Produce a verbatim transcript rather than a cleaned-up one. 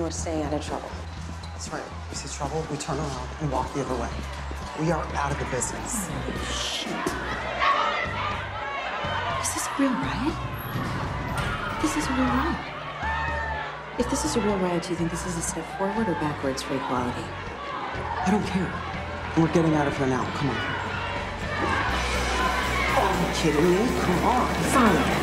we're staying out of trouble. That's right. We see trouble, we turn around and walk the other way. We are out of the business. Shit. Is this a real riot? This is a real riot. If this is a real riot, do you think this is a step forward or backwards for equality? I don't care. We're getting out of here now. Come on. Are you kidding me? Come on. Fine.